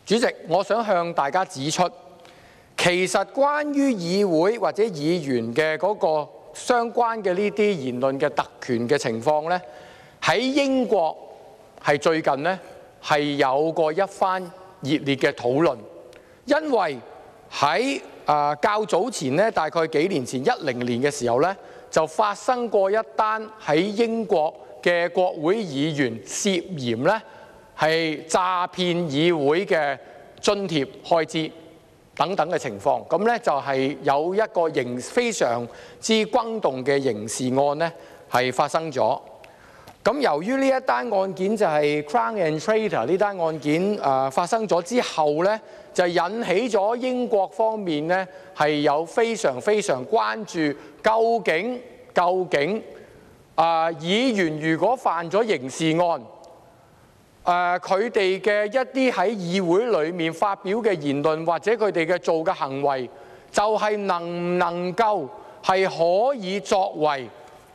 主席，我想向大家指出，其實關於議會或者議員嘅嗰個相關嘅呢啲言論嘅特權嘅情況呢，喺英國係最近呢係有過一番熱烈嘅討論，因為喺較早前呢，大概幾年前10年嘅時候呢，就發生過一單喺英國嘅國會議員涉嫌呢係詐騙議會嘅津貼開支等等嘅情況，咁呢就係有一個非常之轟動嘅刑事案呢係發生咗。咁由於呢一單案件就係 Crown and Trader 呢單案件發生咗之後呢，就引起咗英國方面呢係有非常關注，究竟議員如果犯咗刑事案，佢哋嘅一啲喺議會裏面發表嘅言論或者佢哋嘅做嘅行為，就係能唔能夠係可以作為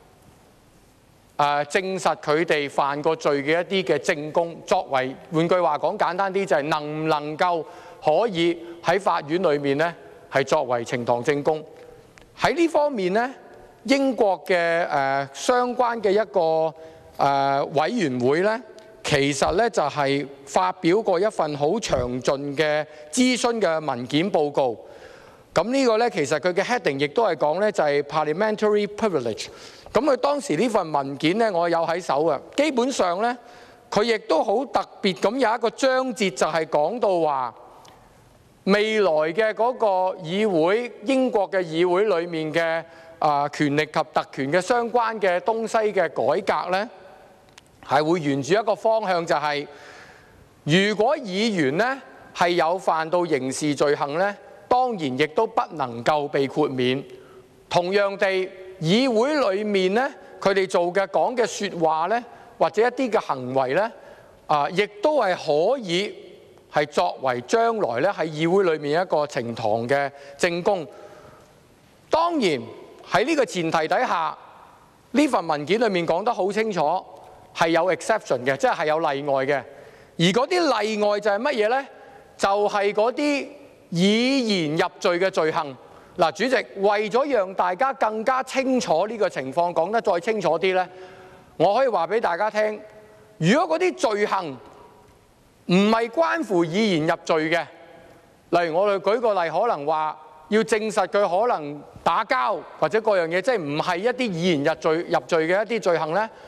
證實佢哋犯過罪嘅一啲嘅證供，作為換句話講簡單啲就係能唔能夠可以喺法院裏面呢係作為呈堂證供。喺呢方面呢，英國嘅相關嘅一個委員會呢，其實咧就係發表過一份好詳盡嘅諮詢嘅文件報告。咁呢個咧其實佢嘅 heading 亦都係講咧就係 parliamentary privilege。咁佢當時呢份文件咧我有喺手嘅，基本上咧佢亦都好特別咁有一個章節就係講到話未來嘅嗰個議會，英國嘅議會裏面嘅權力及特權嘅相關嘅東西嘅改革咧，係會沿住一個方向，就係如果議員呢係有犯到刑事罪行呢，當然亦都不能夠被豁免。同樣地，議會裏面呢，佢哋做嘅講嘅説話呢，或者一啲嘅行為呢，亦都係可以係作為將來呢喺議會裏面一個呈堂嘅證供。當然喺呢個前提底下，呢份文件裏面講得好清楚。係有 exception 嘅，即係有例外嘅。而嗰啲例外就係乜嘢呢？就係嗰啲以言入罪嘅罪行。嗱，主席，為咗讓大家更加清楚呢個情況，講得再清楚啲呢，我可以話俾大家聽，如果嗰啲罪行唔係關乎以言入罪嘅，例如我哋舉個例，可能話要證實佢可能打交或者各樣嘢，即係唔係一啲以言入罪嘅一啲罪行呢。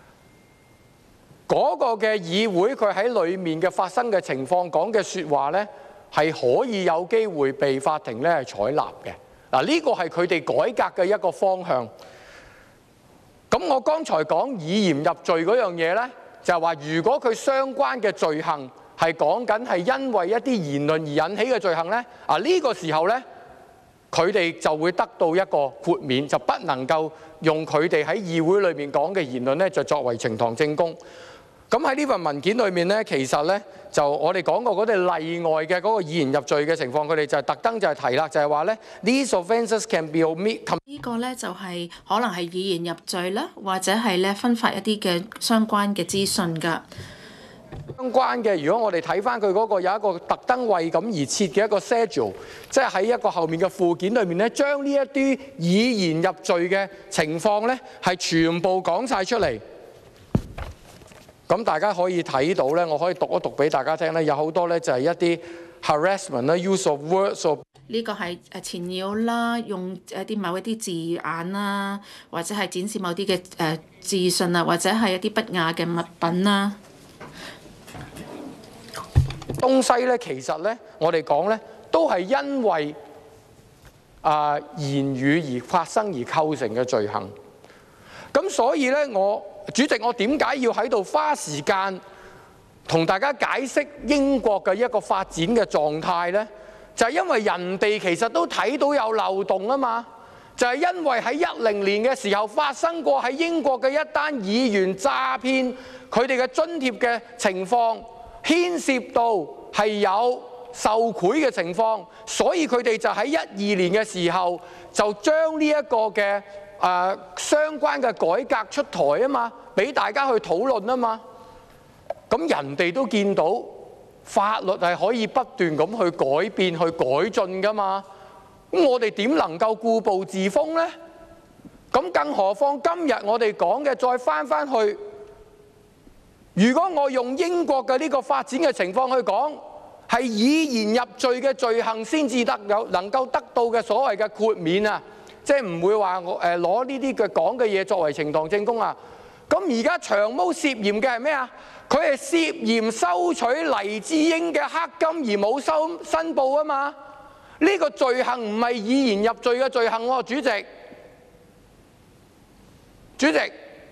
嗰個嘅議會佢喺裏面嘅發生嘅情況講嘅説話呢，係可以有機會被法庭呢係採納嘅。嗱，呢個係佢哋改革嘅一個方向。咁我剛才講以言入罪嗰樣嘢呢，就係話如果佢相關嘅罪行係講緊係因為一啲言論而引起嘅罪行呢，呢個時候呢，佢哋就會得到一個豁免，就不能夠用佢哋喺議會裏面講嘅言論呢，就作為呈堂證供。咁喺呢份文件裏面呢，其實呢，就我哋講過嗰啲例外嘅嗰個以言入罪嘅情況，佢哋就特登就係提啦，就係話呢 these offences can be omitted。 呢個呢，就係可能係以言入罪啦，或者係咧分發一啲嘅相關嘅資訊㗎。 相關嘅，如果我哋睇翻佢嗰個有一個特登為咁而設嘅一個 schedule， 即係喺一個後面嘅附件裏面呢，將呢一啲以言入罪嘅情況呢，係全部講晒出嚟。咁大家可以睇到咧，我可以讀一讀俾大家聽咧，有好多咧就係一啲 harassment 啦、use of words。 呢個係纏擾啦，用某一啲字眼啦，或者係展示某啲嘅資訊啊，或者係一啲不雅嘅物品啦。 東西咧，其實咧，我哋講咧，都係因為言語而發生而構成嘅罪行。咁所以咧，主席，我點解要喺度花時間同大家解釋英國嘅一個發展嘅狀態呢？就係因為人哋其實都睇到有漏洞啊嘛。就係因為喺10年嘅時候發生過喺英國嘅一單議員詐騙佢哋嘅津貼嘅情況，牽涉到係有受賄嘅情況，所以佢哋就喺12年嘅時候就將呢一個嘅相關嘅改革出台啊嘛，俾大家去討論啊嘛。咁人哋都見到法律係可以不斷咁去改變、去改進噶嘛。咁我哋點能夠固步自封呢？咁更何況今日我哋講嘅再翻去，如果我用英國嘅呢個發展嘅情況去講，係以言入罪嘅罪行先至能夠得到嘅所謂嘅豁免啊，即係唔會話我攞呢啲嘅講嘅嘢作為呈堂證供啊。咁而家長毛涉嫌嘅係咩啊？佢係涉嫌收取黎智英嘅黑金而冇申報啊嘛。呢個罪行唔係以言入罪嘅罪行喎，主席。主席，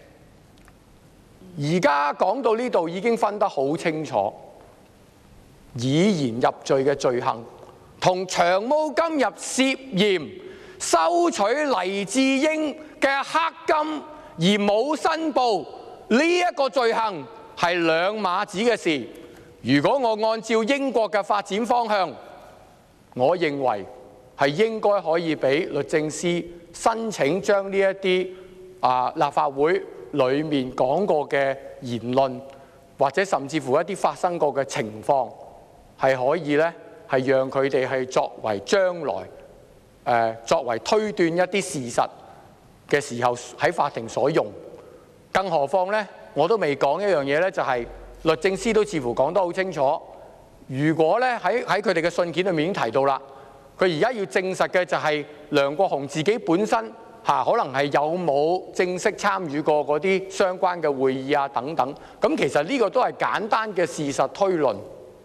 而家講到呢度已經分得好清楚，以言入罪嘅罪行同長毛今日涉嫌收取黎智英嘅黑金而冇申報呢一個罪行係兩碼子嘅事。如果我按照英國嘅發展方向，我認為係應該可以俾律政司申請將呢一啲立法會裡面講過嘅言論，或者甚至乎一啲發生過嘅情況，係可以咧係讓佢哋係作為將來作為推斷一啲事實嘅時候喺法庭所用。更何況咧，我都未講一樣嘢咧，就係律政司都似乎講得好清楚。如果咧喺佢哋嘅信件裏面已經提到啦，佢而家要證實嘅就係梁國雄自己本身可能係有冇正式參與過嗰啲相關嘅會議啊等等。咁其實呢個都係簡單嘅事實推論。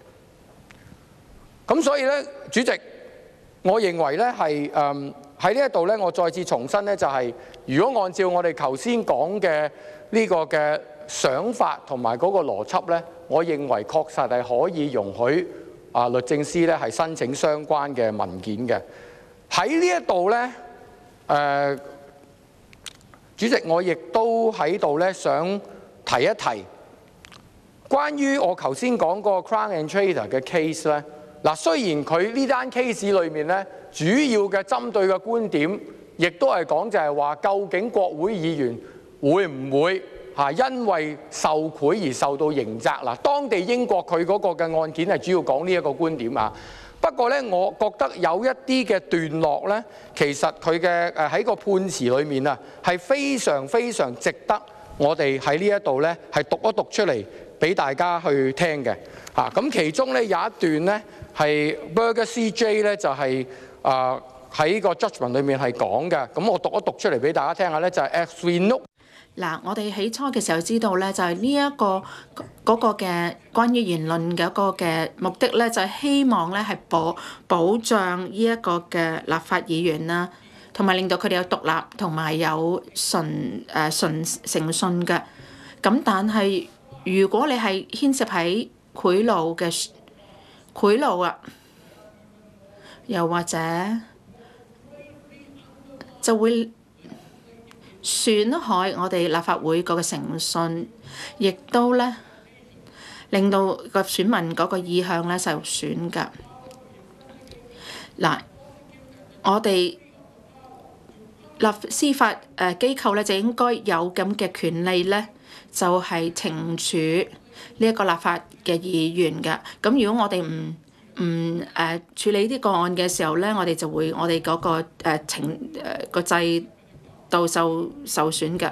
咁所以咧，主席，我認為咧係喺呢一度咧，我再次重申咧，就係如果按照我哋頭先講嘅呢個嘅想法同埋嗰個邏輯咧，我認為確實係可以容許律政司咧係申請相關嘅文件嘅。喺呢一度咧，主席，我亦都喺度咧想提一提關於我頭先講個 Crown and Trader 嘅 case 咧。嗱，雖然佢呢單 case 裏面咧，主要嘅針對嘅觀點，亦都係講就係話，究竟國會議員會唔會因為受賄而受到刑責？嗱，當地英國佢嗰個嘅案件係主要講呢一個觀點啊。不過咧，我覺得有一啲嘅段落咧，其實佢嘅喺個判詞裏面啊，係非常非常值得我哋喺呢一度咧係讀一讀出嚟俾大家去聽嘅。咁其中咧有一段咧係 Burger CJ 咧就係喺個 judgment 裏面係講嘅。咁我讀一讀出嚟俾大家聽下咧，就係 as we know。 嗱，我哋起初嘅時候知道咧，就係呢一個嗰個嘅關於言論嘅一個嘅目的咧，就係希望咧係保障呢一個嘅立法議員啦，同埋令到佢哋有獨立同埋有誠信嘅。咁但係如果你係牽涉喺賄賂啊，又或者就會損害我哋立法會嗰個誠信，亦都咧令到個選民嗰個意向咧受損㗎。嗱，我哋司法機構咧就應該有咁嘅權利咧，就係懲處呢一個立法嘅議員㗎。咁如果我哋唔處理呢啲個案嘅時候咧，我哋就會我哋嗰個個制度受損嘅，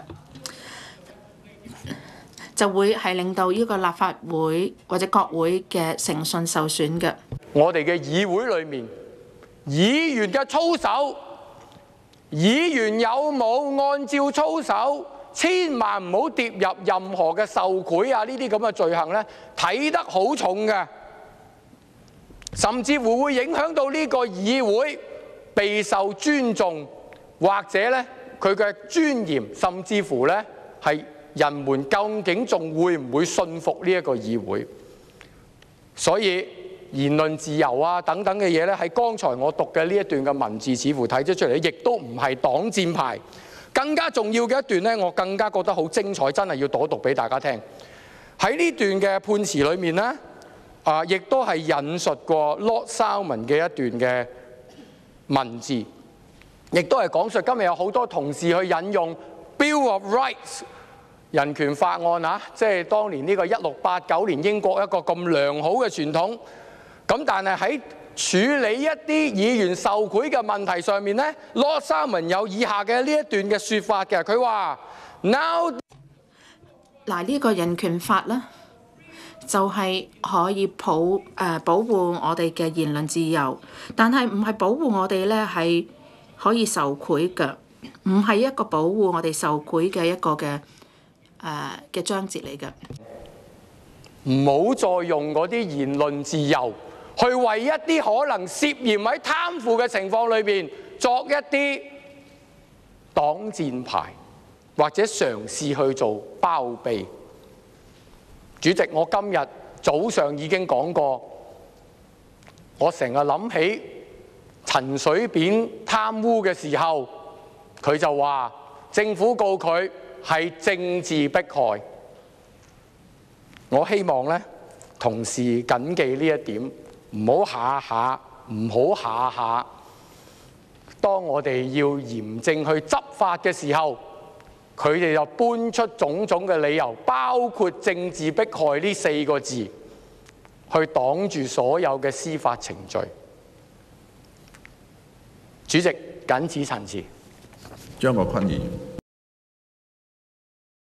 就會係令到呢個立法會或者國會嘅誠信受損嘅。 我哋嘅議會裏面，議員嘅操守，議員有冇按照操守，千萬唔好跌入任何嘅受賄啊呢啲咁嘅罪行咧，睇得好重嘅，甚至乎會影響到呢個議會備受尊重，或者咧佢嘅尊嚴，甚至乎咧係人們究竟仲會唔會信服呢一個議會？所以言論自由啊等等嘅嘢咧，喺剛才我讀嘅呢一段嘅文字，似乎睇咗出嚟，亦都唔係擋箭牌。更加重要嘅一段咧，我更加覺得好精彩，真係要讀俾大家聽。喺呢段嘅判詞裏面咧，亦都係引述過 Lord Salmon 嘅一段嘅文字。亦都係講述今日有好多同事去引用 Bill of Rights， 人權法案啊，即係當年呢個1689年英國一個咁良好嘅傳統。咁但係喺處理一啲議員受賄嘅問題上面呢， Lord Salmond 有以下嘅呢一段嘅説法嘅，佢話 Now 嗱，呢個人權法咧，就係可以保護我哋嘅言論自由，但係唔係保護我哋咧係可以受賄嘅，唔係一個保護我哋受賄嘅一個嘅章節嚟嘅。 唔好再用嗰啲言論自由去為一啲可能涉嫌喺貪腐嘅情況裏邊作一啲擋箭牌，或者嘗試去做包庇。主席，我今日早上已經講過，我成日諗起陳水扁貪污嘅時候，佢就話政府告佢係政治迫害。我希望咧，同事緊記呢一點，唔好下下，當我哋要嚴正去執法嘅時候，佢哋就搬出種種嘅理由，包括政治迫害呢4個字，去擋住所有嘅司法程序。主席，謹此陳辭。 張國鈞議員。